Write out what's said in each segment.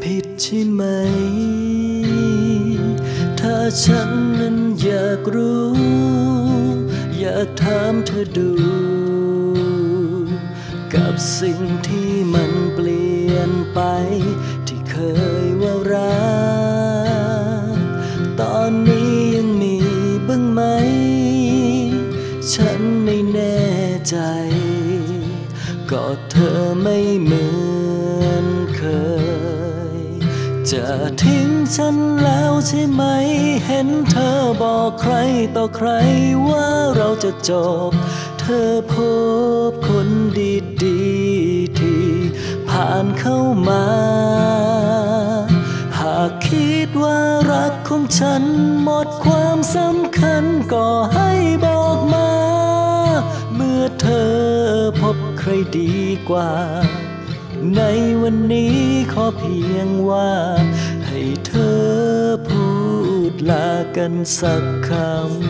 ผิดใช่ไหมถ้าฉันนั้นอยากรู้อยากถามเธอดูกับสิ่งที่มันเปลี่ยนไปที่เคยว่ารักตอนนี้ยังมีบ้างไหมฉันไม่แน่ใจก็เธอไม่เหมือนเคยจะทิ้งฉันแล้วใช่ไหมเห็นเธอบอกใครต่อใครว่าเราจะจบเธอพบคนดีๆที่ผ่านเข้ามาหากคิดว่ารักของฉันหมดความสำคัญก็ให้บอกมาเมื่อเธอพบใครดีกว่าในวันนี้ขอเพียงว่าให้เธอพูดลากันสักคำ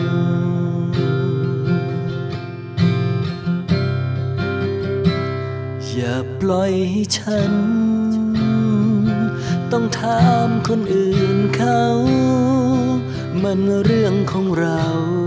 อย่าปล่อยให้ฉันต้องถามคนอื่นเขามันเรื่องของเรา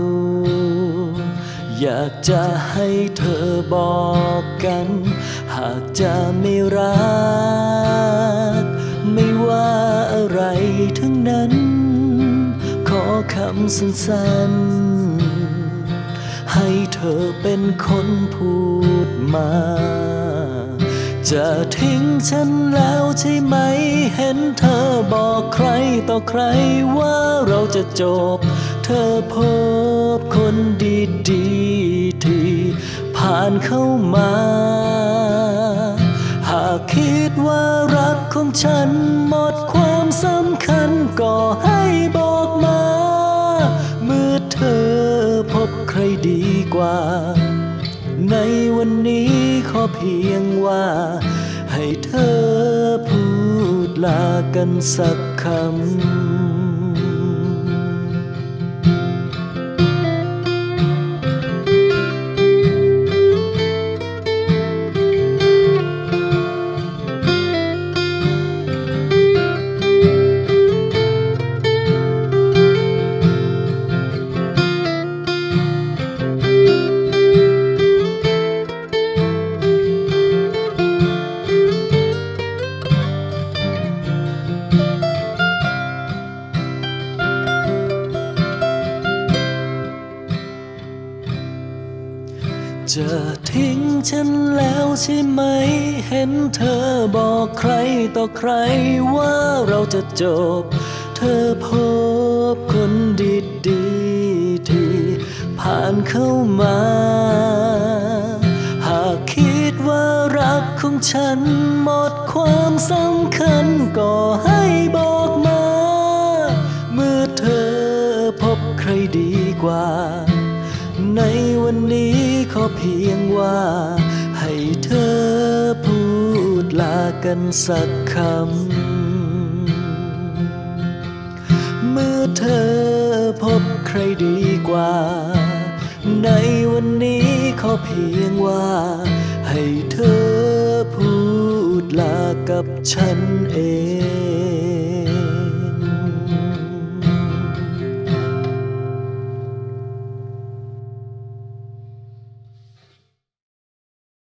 อยากจะให้เธอบอกกันหากจะไม่รักไม่ว่าอะไรทั้งนั้นขอคำสั้นๆให้เธอเป็นคนพูดมาจะทิ้งฉันแล้วใช่ไหมเห็นเธอบอกใครต่อใครว่าเราจะจบเธอพบคนดีๆที่ผ่านเข้ามาหากคิดว่ารักของฉันหมดความสำคัญก็ให้บอกมาเมื่อเธอพบใครดีกว่าในวันนี้ขอเพียงว่าให้เธอพูดลากันสักคำจะทิ้งฉันแล้วใช่ไหมเห็นเธอบอกใครต่อใครว่าเราจะจบเธอพบคนดีๆที่ผ่านเข้ามาหากคิดว่ารักของฉันหมดความสำคัญก็ให้บอกมาเมื่อเธอพบใครดีกว่าในวันนี้ขอเพียงว่าให้เธอพูดลากันสักคำเมื่อเธอพบใครดีกว่าในวันนี้ขอเพียงว่าให้เธอพูดลากับฉันเอง